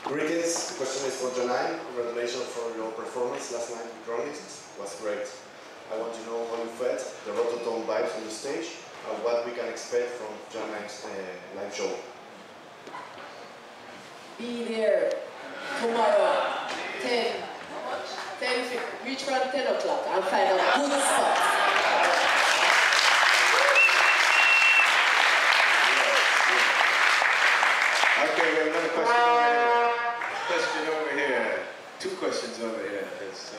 Greetings, the question is for Janine. Congratulations for your performance last night with Rollins. It was great. I want to know how you felt, the Rototone vibes on the stage, and what we can expect from Janine's live show. Be there tomorrow, 10, reach around 10 o'clock and find a good spot. Okay, we have another question over here. Question over here. Two questions over here.